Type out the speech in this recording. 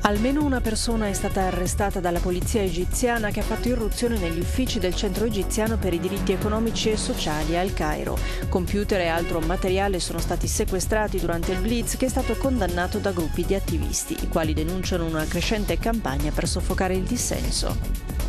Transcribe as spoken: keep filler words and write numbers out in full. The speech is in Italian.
Almeno una persona è stata arrestata dalla polizia egiziana che ha fatto irruzione negli uffici del Centro egiziano per i diritti economici e sociali al Cairo. Computer e altro materiale sono stati sequestrati durante il blitz, che è stato condannato da gruppi di attivisti, i quali denunciano una crescente campagna per soffocare il dissenso.